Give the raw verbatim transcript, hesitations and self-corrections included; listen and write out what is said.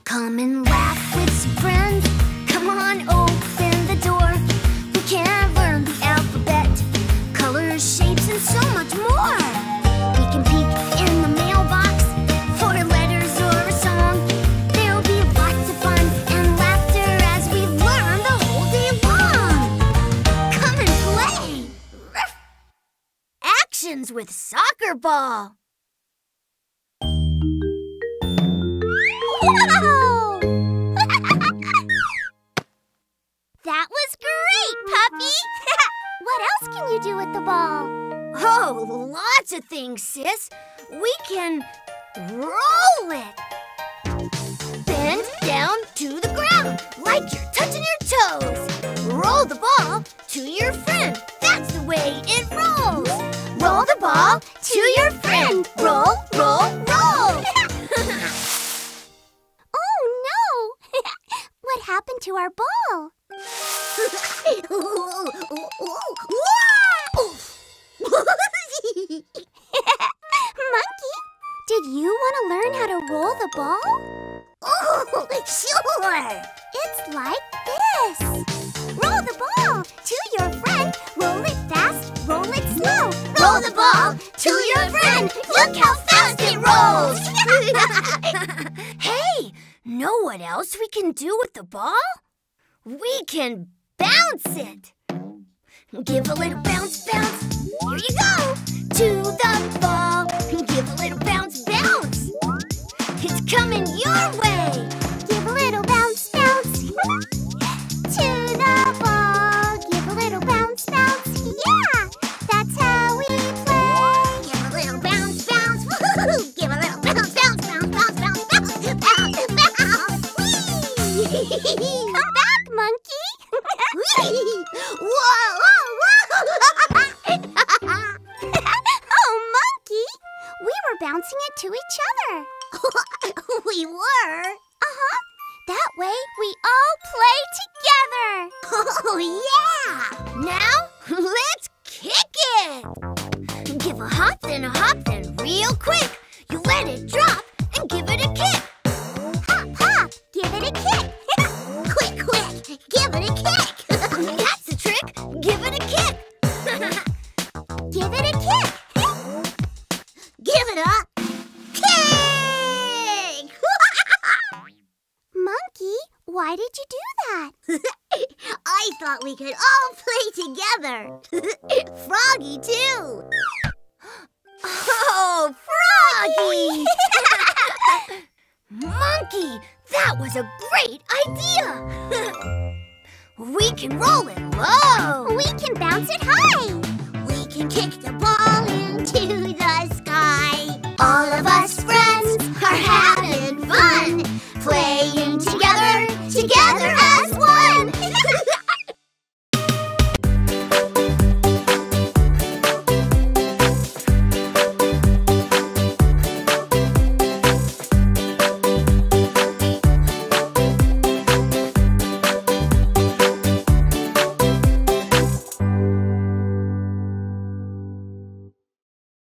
Come and laugh with some friends. Come on, open the door. We can learn the alphabet, colors, shapes, and so much more. We can peek in the mailbox for letters or a song. There'll be lots of fun and laughter as we learn the whole day long. Come and play! Ruff. Actions with soccer ball. Whoa! That was great, Puppy! What else can you do with the ball? Oh, lots of things, Sis. We can roll it. Bend down to the ground like you're touching your toes. Roll the ball to your friend. That's the way it rolls. Roll the ball to your friend. Roll, roll, roll. Oh, no! What happened to our ball? Monkey, did you want to learn how to roll the ball? Oh, sure! It's like this. Roll the ball to your friend. Roll it fast, roll it slow. Roll the ball to your friend. Look how fast it rolls! Hey, know what else we can do with the ball? We can bounce it. Give a little bounce, bounce. Here you go. To the ball. Give a little bounce, bounce. It's coming your way. Give a little bounce, bounce. To the ball. Give a little bounce, bounce. Yeah, that's how we play. Give a little bounce, bounce. Woo-hoo-hoo. Give a little bounce, bounce, bounce, bounce, bounce, bounce, bounce, bounce. Whee! Come back, Monkey. Whoa, whoa, whoa! Oh, Monkey! We were bouncing it to each other. We were? Uh-huh. That way we all play together. Oh, yeah! Now, let's kick it! Give a hop, then a hop, then real quick. You let it drop and give it a kick. Hop, hop, give it a kick. Quick, quick, give it a kick. That's the trick. Give it a kick. Give it a kick. Give it a kick. Monkey, why did you do that? I thought we could all play together. Froggy, too. Oh, Froggy! Monkey, that was a great idea! We can roll it low! We can bounce it high! We can kick the